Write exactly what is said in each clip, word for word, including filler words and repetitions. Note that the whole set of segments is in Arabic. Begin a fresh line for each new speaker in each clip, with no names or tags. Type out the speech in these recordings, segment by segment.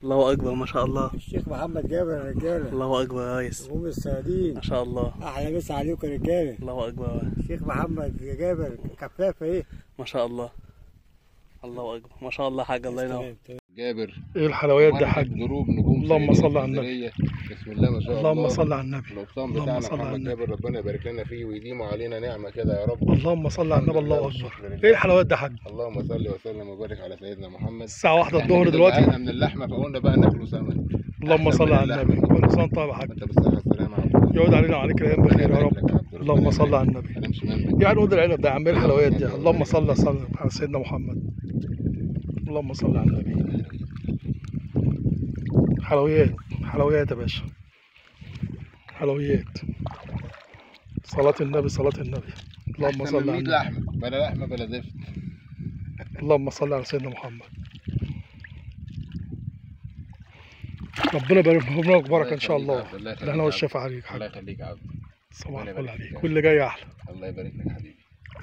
الله اكبر ما شاء الله.
الشيخ محمد جابر يا رجاله.
الله اكبر يا ريس.
نجوم الصيادين
ما شاء الله.
احلى مسا عليكم يا رجاله.
الله اكبر.
الشيخ محمد جابر كفافه ايه
ما شاء الله. الله اكبر ما شاء الله حاج. الله ينور.
جابر
ايه الحلويات دي يا حاج؟
دروب نجوم.
اللهم صل على النبي.
بسم الله ما شاء الله.
اللهم صل على النبي.
القبطان بتاعنا محمد جابر ربنا يبارك لنا فيه ويديمه علينا نعمه كده يا رب.
اللهم صل على النبي. الله اكبر. ايه الحلويات دي يا حاج؟
اللهم صل وسلم وبارك على سيدنا محمد.
الساعه واحدة الظهر دلوقتي.
احنا من اللحمه فقلنا بقى ناكله سمك.
اللهم صل على النبي. كل سنه طيب يا حاج.
انت بالصحه والسلامه يا عبد.
يعود علينا وعليك الايام بخير يا رب. اللهم صل على النبي. يعني عود العنب ده يا عم. ايه الحلويات دي؟ اللهم صل وسلم على سيدنا محمد. اللهم صل على النبي. حلويات حلويات يا باشا. حلويات. صلاة النبي صلاة النبي. اللهم صل على النبي.
لحمه بلا لحمه بلا زفت.
اللهم صل على سيدنا محمد. ربنا يبارك لك بركه ان شاء الله. الاهنا والشفا عليك حاج.
الله يخليك يا عبد.
صباح الفل عليك واللي جاي احلى.
الله يبارك لك حبيبي.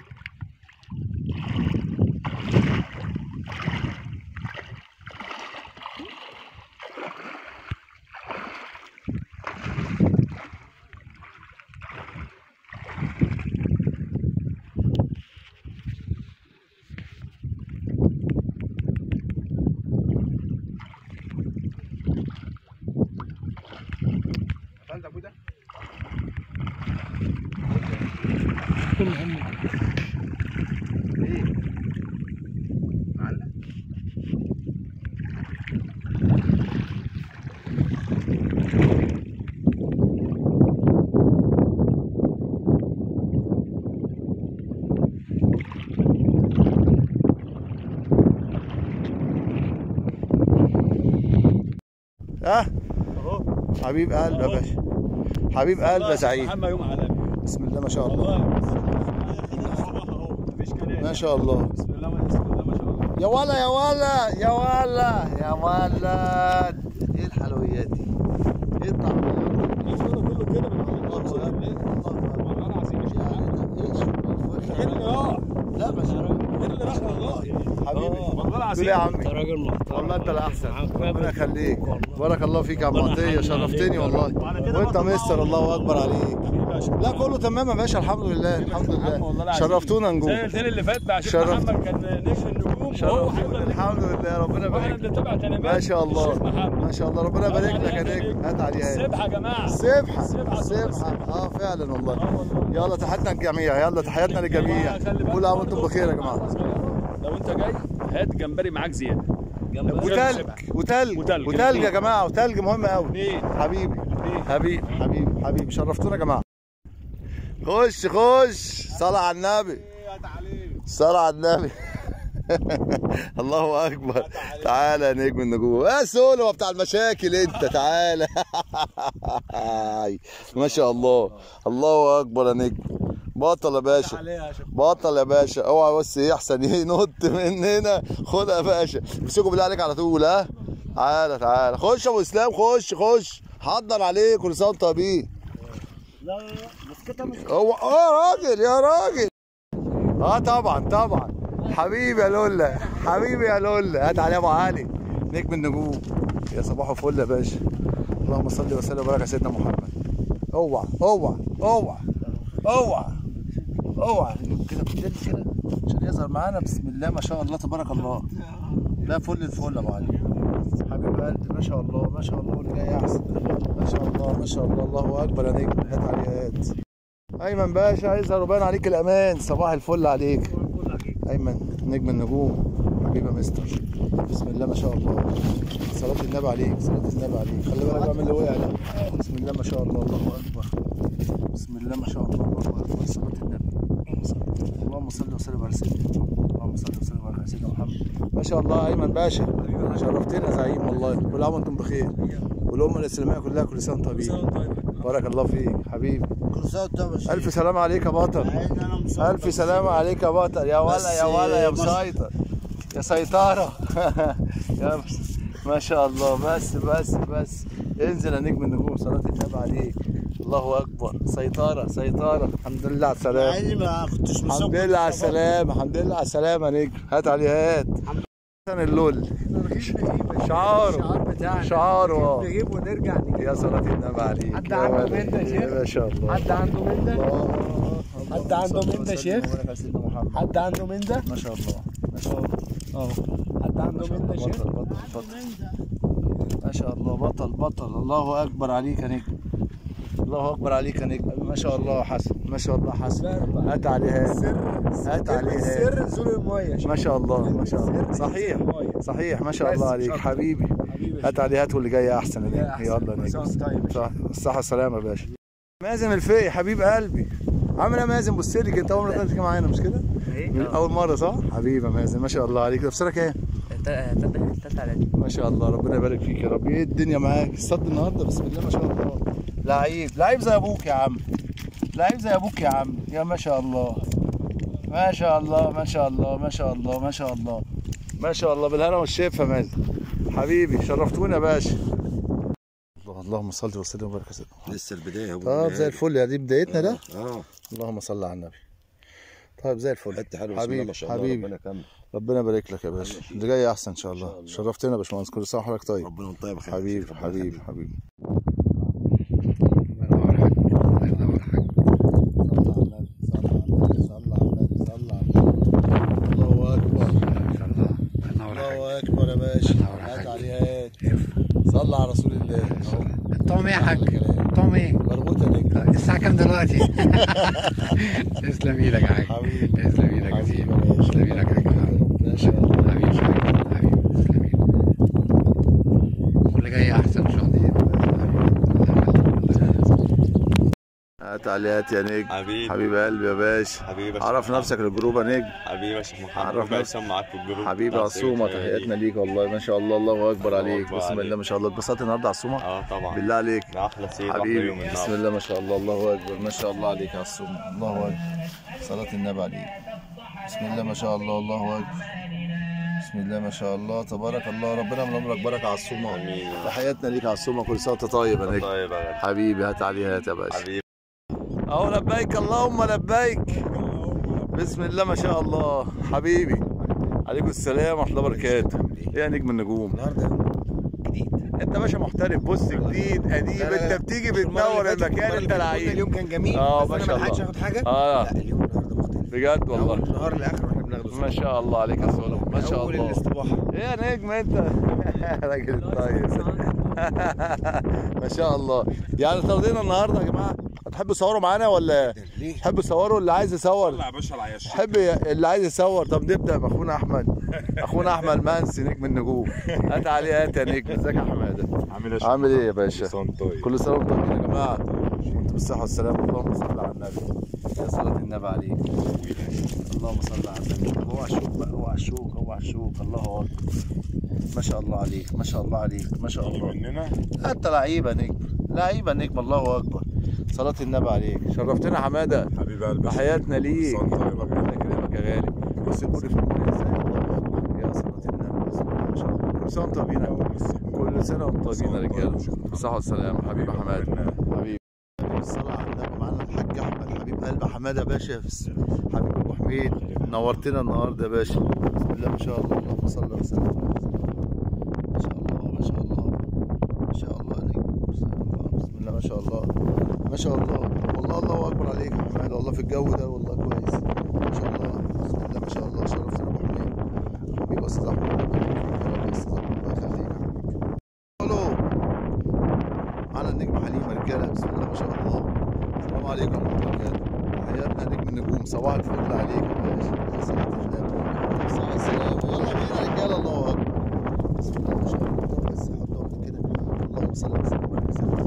قفلت ابو ده؟ ايه؟ معلق؟
ها؟ حبيب قلب يا باشا. حبيب قلب يا سعيد.
محمد يوم عالمي.
بسم الله ما شاء الله. ما شاء الله.
بسم الله ما شاء الله.
يا ولا يا ولا يا ولا يا ولد. ايه الحلويات دي؟ ايه الطعم؟
كله كده والله العظيم مش
لا بس
اللي راح والله
حبيبي
والله العظيم
يا عمي.
انت راجل محترم
والله انت الاحسن. ربنا يخليك. بارك الله فيك يا عم عطيه. شرفتني والله. وانت مستر. الله اكبر عليك. لا كله تمام يا باشا. الحمد لله الحمد لله. شرفتونا نجوم.
زي التاني اللي فات بقى شيخ محمد كان نجم النجوم.
شرفتونا الحمد لله. ربنا يبارك لك. ما شاء الله ما شاء الله. ربنا يبارك لك يا نجم. هات عليها.
السبحه يا جماعه.
السبحه السبحه. اه فعلا والله. يلا تحياتنا للجميع. يلا تحياتنا للجميع. كل عام وانتم بخير يا جماعه.
لو انت جاي هات جمبري معاك زياده.
وتلج وتلج وتلج يا جماعه. وتلج مهم قوي. حبيبي حبيبي حبيبي حبيبي. شرفتونا يا جماعه. خش خش. صلاه على النبي. صلاه على النبي. الله اكبر. تعالى يا نجم النجوم. يا سولو بتاع المشاكل انت. تعالى. ما شاء الله. الله اكبر يا نجم. بطل يا باشا. بطل يا باشا. اوعى بس ايه احسن ينط من هنا. خدها يا باشا. امسكوا بالله عليك على طول. ها تعالى تعالى. خش يا ابو اسلام. خش خش. حضر عليك. كل سنه وانت طيبين.
لا لا بس كده مش
هو اه راجل يا راجل. اه طبعا طبعا. حبيبي يا لولا. حبيبي يا لولا. هات عليه ابو علي نجم النجوم. يا صباح الفل يا باشا. اللهم صل وسلم وبارك على سيدنا محمد. اوعى اوعى اوعى اوعى اوعى كده كده كده عشان يظهر معانا. بسم الله ما شاء الله تبارك الله. لا فل الفل يا ابو علي. حبيب قلبي. ما شاء الله ما شاء الله. واللي جاي احسن. ما شاء الله ما شاء الله. الله اكبر يا نجم. هات عليه هات. ايمن باشا يظهر وباين عليك الامان. صباح الفل عليك ايمن نجم النجوم. حبيبي يا مستر. بسم الله ما شاء الله. صلاة النبي عليك. صلاة النبي عليك. خلي بالك بقى من اللي وقع ده. بسم الله ما شاء الله. الله اكبر. بسم الله ما شاء الله. الله اكبر. صلاة النبي. اللهم صل وسلم على سيدنا. اللهم صل وسلم على سيدنا محمد. ما شاء الله ايمن باشا. شرفتنا يا زعيم والله. كل عام وانتم بخير. والامه الاسلاميه كلها كل سنه وانتم طيبين. بارك الله فيك حبيبي.
كل سنه وانت طيب.
الف سلامه عليك يا بطل. الف سلامه عليك يا بطل. يا ولا يا ولا يا مسيطر يا سيطره. يا بس. ما شاء الله. بس بس بس انزل يا نجم النجوم. صلاه النبي عليك. الله اكبر. سيطره سيطره. الحمد لله على السلامه. الحمد لله على السلامه. الحمد لله على السلامه يا نجم. هات عليه هات. اللول شعاره شعاره
نجيب ونرجع نجيب.
يا صلاة النبي عليك.
حد عنده من ده يا شيخ؟
ما شاء الله.
حد عنده من ده؟ حد عنده من ده يا شيخ؟ حد عنده من ده؟
ما شاء الله ما شاء الله.
اه حد عنده من ده يا شيخ؟
بطل بطل بطل ما شاء الله. بطل بطل. الله اكبر عليك يا نجم. الله اكبر عليك يا نجم. ما شاء الله حسن. ما شاء الله حسن. هات عليها هات عليها
سر نزول الميه.
ما شاء الله ما شاء الله. صحيح صحيح ما شاء الله عليك حبيبي. هات عليها هات واللي جاي احسن. يلا يا نجم. الصحة والسلامة يا باشا. مازن الفقي حبيب قلبي. عامل ايه يا مازن؟ بص لي انت اول مره تيجي معانا مش كده؟ اول مره صح؟ حبيبي يا مازن ما شاء الله عليك. تفسيرك ايه؟ ما شاء الله ربنا يبارك فيك يا رب. ايه الدنيا معاك؟ الصد النهارده بسم الله ما شاء الله. لعيب لعيب زي ابوك يا عم. لعيب زي ابوك يا عم. يا ما شاء الله ما شاء الله ما شاء الله ما شاء الله ما شاء الله ما شاء الله. بالهنا والشفا يا مازن حبيبي. شرفتونا يا باشا. اللهم صل وسلم وبارك على سيدنا.
لسه البدايه يا ابو.
طب زي الفل يا دي بدايتنا ده.
اه
اللهم صل على النبي. طيب زي الفل.
حته حلوه
حبيبي
ما شاء الله.
حبيبي
ربنا يكمل.
ربنا يبارك لك يا باشا. اللي جاي احسن ان شاء الله. شرفتنا يا باشمهندس. كل سنه وحضرتك طيب.
ربنا يطيب خير.
حبيبي حبيبي حبيبي. الله اكبر الله اكبر يا باشا. هات عليها هات. صلى على رسول الله.
طعم ايه يا حاج؟ طعم ايه؟
مربوطه نجم.
الساعة كام دلوقتي؟ تسلم ايدك يا حاج.
حبيبي
تسلم ايدك يا سيدي.
حبيبي.
تسلم ايدك يا حاج.
ما شاء الله
حبيبي حبيبي تسلم ايدك. واللي جاي احسن ان شاء الله.
هات عليها يا نجم.
حبيبي
حبيب قلبي يا باشا.
حبيبي
عرف نفسك للجروب يا نجم.
حبيبي يا شيخ محمد.
عرفنا.
ربنا يسمع معاك في الجروب.
حبيبي عصومه تحياتنا ليك والله ما شاء الله. الله اكبر عليك.
أكبر
بسم
عليك.
الله ما شاء الله. اتبسطت النهارده عصومه؟
اه طبعا.
بالله عليك.
ده احلى سيد احلى
حبيبي
يوم
بسم
النهارده.
الله ما شاء الله. الله اكبر ما شاء الله عليك يا عصومه. الله اكبر. صلاه النبي عليك. بسم الله ما شاء الله. الله اكبر. بسم الله ما شاء الله تبارك الله. ربنا من عمرك بركه على الصومه.
امين.
تحياتنا ليك على الصومه. كل سنه وانت طيب يا نجم.
طيب يا غالي.
حبيبي هات عليها هات يا باشا.
حبيبي.
اهو لبيك اللهم لبيك. بسم الله ما شاء الله حبيبي. عليكم السلام ورحمه الله وبركاته. ايه يا نجم النجوم؟
النهارده جديد.
انت باشا محترف. بص جديد قديم. انت بتيجي بتنور المكان. انت لعيب.
اليوم كان جميل.
اه
بس
ما
أنا
شاء
ما لحقتش
الله.
اخد حاجه.
اه
لا اليوم النهارده مختلف.
بجد والله.
من النهار لاخر واحنا بناخده.
ما شاء الله عليك يا سولو. ما شاء
اول
الله.
الاستباحه.
ايه يا نجم انت؟ راجل طيب. ما شاء الله. يعني ترضينا النهارده يا جماعه. هتحبوا تصوروا معانا ولا
ليه؟
تحبوا تصوروا؟ اللي عايز يصور
يا باشا العياش.
حب اللي عايز يصور. طب نبدا باخونا احمد. اخونا احمد منسي نجم النجوم. هات عليه هات يا نجم. ازيك يا حماده؟
عامل ايه؟
عامل ايه يا باشا؟
طيب.
كل سنه وانتم طيبين يا جماعه. وانتم بالصحه والسلامه. اللهم صل على النبي. يا صلاه النبي عليك. اللهم صل على النبي. اوعى الشوك بقى. اوعى الشوك اوعى الشوك. الله اكبر. ما شاء الله عليك ما شاء الله عليك ما شاء الله.
مننا
انت لعيبه نجم. لعيبه نجم. الله اكبر. صلاه النبي عليك. شرفتنا يا حماده.
حبيب قلبي.
تحياتنا ليك.
صوت طيب.
ربنا يكرمك يا غالي. بص البوري في الميه ازاي. الله اكبر. يا صلاه النبي. بسم الله ما شاء الله. كل سنه وانتم طيبين. كل سنه وانتم طيبين يا رجاله. بالصحه والسلامه. حبيبي حماده. حبيبي. الصلاه على النبي. معانا الحاج احمد حبيب قلب حماده يا باشا. حبيب ابو حميد. نورتنا النهارده يا باشا. بسم الله ما شاء الله. اللهم صل وسلم. ما شاء الله ما شاء الله ما شاء الله عليك. بسم الله ما شاء الله ما شاء الله. والله الله اكبر عليك يا حماده. والله في الجو ده والله كويس ما شاء الله. بسم الله ما شاء الله. شرفتنا ابو حميد. حبيبي استاذ احمد. ربنا يا استاذ احمد الله يخليك. الو معانا النجم حليم يا رجاله. بسم الله ما شاء الله. السلام عليكم ورحمه الله وبركاته. حياتنا نجم النجوم. صباح الفل عليك يا باشا. يا صلاه النبي. صلاه السلام. يلا بينا يا رجاله. الله اكبر. بسم الله ما شاء الله. بس حط كده. اللهم صل على سيدنا محمد.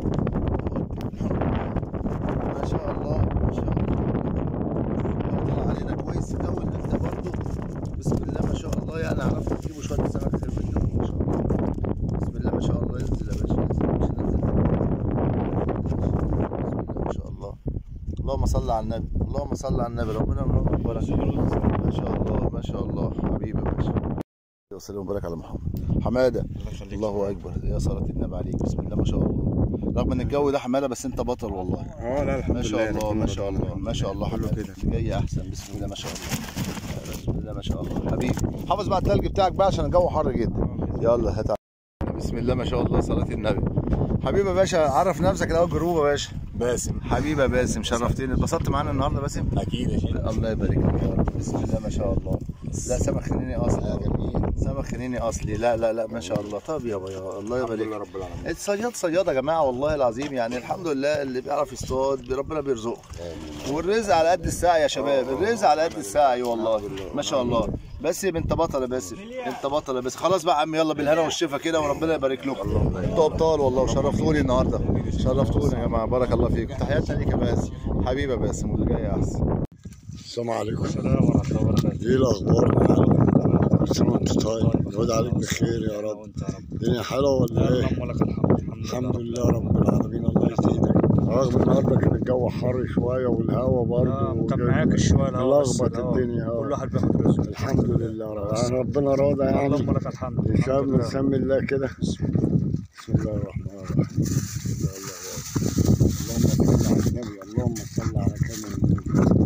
ما شاء الله ما شاء الله. طلع علينا كويس في اول هفته برضه. بسم الله ما شاء الله. يعني عرفت تجيبوا شويه سمك خير منه ما شاء الله. بسم الله ما شاء الله. ينزل يا باشا. ينزل يا باشا. نزل. بسم الله ما شاء الله. اللهم صل على النبي. اللهم صل على النبي. ربنا من عمرك بركه. ما شاء الله ما شاء الله. حبيبي يا باشا. وسلم وبارك على محمد. حماده. الله اكبر. يا صلاه النبي عليك. بسم الله ما شاء الله. رغم ان الجو ده حماده بس انت بطل والله.
اه لا الحمد
ما
لله.
شاء الله ما شاء الله ما شاء الله.
كله
حماده
كده.
جاي احسن. بسم الله ما شاء الله. بسم الله ما شاء الله حبيبي. حافظ بقى التلج بتاعك بقى عشان الجو حر جدا. يلا هات. بسم الله ما شاء الله صلاة النبي. حبيبي يا باشا عرف نفسك الاول. جروب يا باشا.
باسم.
حبيبي يا باسم شرفتني. اتبسطت معانا النهارده باسم؟
اكيد يا شيخ.
الله يبارك لك يا رب. بسم الله ما شاء الله. لا سمك خنيني اصلي.
يا جميل.
سمك خنيني اصلي. لا لا لا ما شاء الله. طب يابا يا الله يبارك.
الحمد لله رب العالمين.
الصياد صياد يا جماعه والله العظيم، يعني الحمد لله اللي بيعرف يصطاد ربنا بيرزقه. والرزق على قد الساعه يا شباب، الرزق على قد الساعه والله ما شاء الله. باسم انت بطل يا باسم، انت بطل يا باسم. خلاص بقى يا عم يلا بالهنا والشفا كده وربنا يبارك لكم. انتوا ابطال والله وشرفتوني النهارده، شرفتوني يا جماعه بارك الله فيكم. تحياتنا ليك يا باسم حبيبي يا باسم واللي جاي احسن.
السلام عليكم. السلام ورحمة الله وبركاته. ايه الأخبار معاك؟ كل سنة وأنت طيب، يعود عليك بخير يا رب. الدنيا حلوة ولا إيه؟ اللهم لك الحمد. الحمد لله رب العالمين، الله يزيدك. رغم النهارده كان الجو حر شوية والهواء برضه
كان معاك شوية الهواء
لخبط الدنيا.
كل واحد بياخد رزقه.
الحمد لله يعني ربنا راضي يعني.
اللهم لك الحمد.
نسمي نسمي الله كده. بسم الله الرحمن الرحيم. اللهم صل على النبي،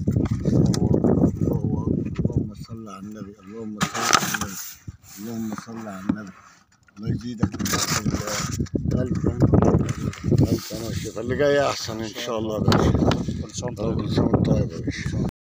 اللهم صل على النبي. اللهم صل على النبي، اللهم صل على النبي. الله يزيدك من فضل الله. ألف ألف أنا الشيخ اللي جاي أحسن إن شاء الله يا باشا. كل سنة وأنت طيب يا باشا.